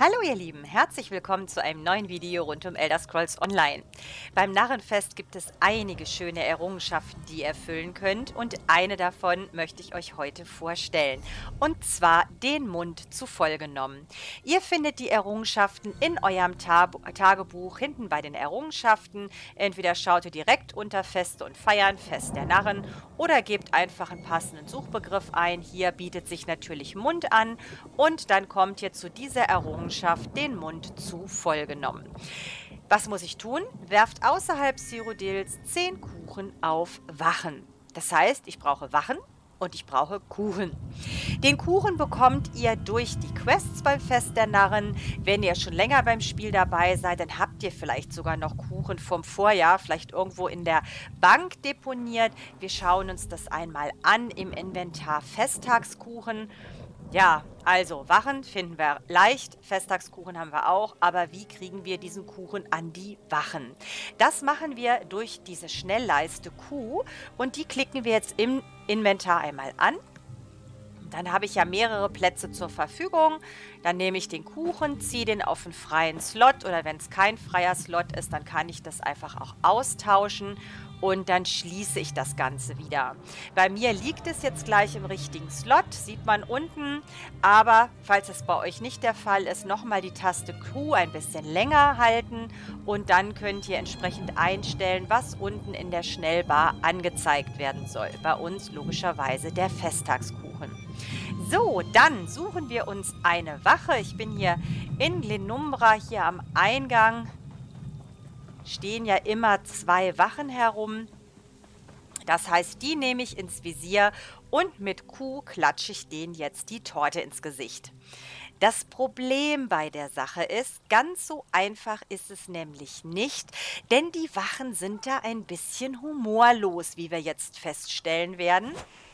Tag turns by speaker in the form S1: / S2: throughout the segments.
S1: Hallo ihr Lieben, herzlich willkommen zu einem neuen Video rund um Elder Scrolls Online. Beim Narrenfest gibt es einige schöne Errungenschaften, die ihr erfüllen könnt, und eine davon möchte ich euch heute vorstellen, und zwar den Mund zu voll genommen. Ihr findet die Errungenschaften in eurem Tagebuch hinten bei den Errungenschaften. Entweder schaut ihr direkt unter Feste und Feiern, Fest der Narren, oder gebt einfach einen passenden Suchbegriff ein. Hier bietet sich natürlich Mund an, und dann kommt ihr zu dieser Errungenschaft, den Mund zu voll genommen. Was muss ich tun? Werft außerhalb Cyrodiils 10 Kuchen auf Wachen. Das heißt, ich brauche Wachen und ich brauche Kuchen. Den Kuchen bekommt ihr durch die Quests beim Fest der Narren. Wenn ihr schon länger beim Spiel dabei seid, dann habt ihr vielleicht sogar noch Kuchen vom Vorjahr, vielleicht irgendwo in der Bank deponiert. Wir schauen uns das einmal an im Inventar. Festtagskuchen. Ja, also Wachen finden wir leicht, Festtagskuchen haben wir auch, aber wie kriegen wir diesen Kuchen an die Wachen? Das machen wir durch diese Schnellleiste Q, und die klicken wir jetzt im Inventar einmal an. Dann habe ich ja mehrere Plätze zur Verfügung. Dann nehme ich den Kuchen, ziehe den auf einen freien Slot, oder wenn es kein freier Slot ist, dann kann ich das einfach auch austauschen und dann schließe ich das Ganze wieder. Bei mir liegt es jetzt gleich im richtigen Slot, sieht man unten, aber falls es bei euch nicht der Fall ist, nochmal die Taste Q ein bisschen länger halten und dann könnt ihr entsprechend einstellen, was unten in der Schnellbar angezeigt werden soll. Bei uns logischerweise der Festtagskuchen. So, dann suchen wir uns eine Wache. Ich bin hier in Glenumbra, hier am Eingang stehen ja immer 2 Wachen herum. Das heißt, die nehme ich ins Visier und mit Q klatsche ich denen jetzt die Torte ins Gesicht. Das Problem bei der Sache ist, ganz so einfach ist es nämlich nicht, denn die Wachen sind da ein bisschen humorlos, wie wir jetzt feststellen werden.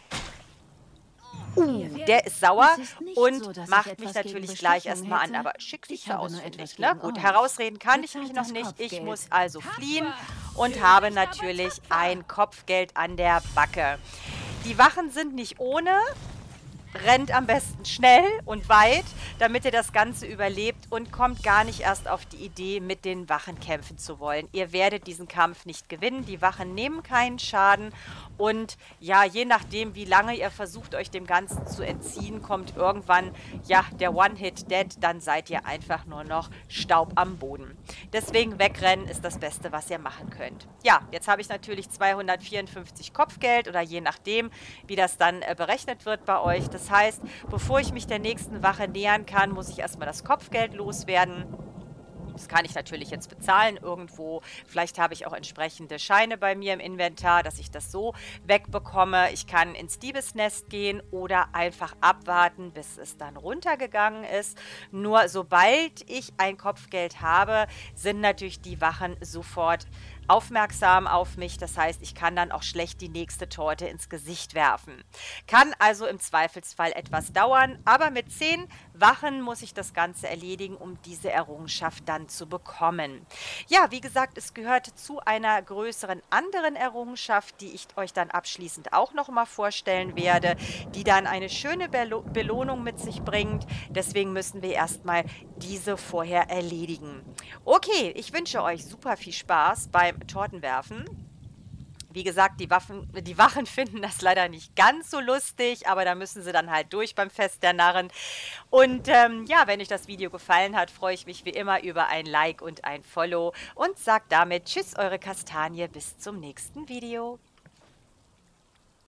S1: Der ist sauer und so, macht mich natürlich gleich erstmal an, aber schick sieht so aus, finde ich. Ne? Gut, herausreden kann ich mich noch nicht. Ich muss also fliehen und habe natürlich ein Kopfgeld an der Backe. Die Wachen sind nicht ohne. Rennt am besten schnell und weit, damit ihr das Ganze überlebt, und kommt gar nicht erst auf die Idee, mit den Wachen kämpfen zu wollen. Ihr werdet diesen Kampf nicht gewinnen. Die Wachen nehmen keinen Schaden, und ja, je nachdem, wie lange ihr versucht, euch dem Ganzen zu entziehen, kommt irgendwann, ja, der One-Hit-Dead, dann seid ihr einfach nur noch Staub am Boden. Deswegen wegrennen ist das Beste, was ihr machen könnt. Ja, jetzt habe ich natürlich 254 Kopfgeld, oder je nachdem, wie das dann berechnet wird bei euch. Das heißt, bevor ich mich der nächsten Wache nähern kann, muss ich erstmal das Kopfgeld loswerden. Das kann ich natürlich jetzt bezahlen irgendwo. Vielleicht habe ich auch entsprechende Scheine bei mir im Inventar, dass ich das so wegbekomme. Ich kann ins Diebesnest gehen oder einfach abwarten, bis es dann runtergegangen ist. Nur sobald ich ein Kopfgeld habe, sind natürlich die Wachen sofort aufmerksam auf mich. Das heißt, ich kann dann auch schlecht die nächste Torte ins Gesicht werfen. Kann also im Zweifelsfall etwas dauern, aber mit 10 Wachen muss ich das Ganze erledigen, um diese Errungenschaft dann zu bekommen. Ja, wie gesagt, es gehört zu einer größeren anderen Errungenschaft, die ich euch dann abschließend auch noch mal vorstellen werde, die dann eine schöne Belohnung mit sich bringt. Deswegen müssen wir erstmal diese vorher erledigen. Okay, ich wünsche euch super viel Spaß beim Tortenwerfen. Wie gesagt, die Wachen finden das leider nicht ganz so lustig, aber da müssen sie dann halt durch beim Fest der Narren. Und ja, wenn euch das Video gefallen hat, freue ich mich wie immer über ein Like und ein Follow und sage damit Tschüss, eure Kastanie, bis zum nächsten Video.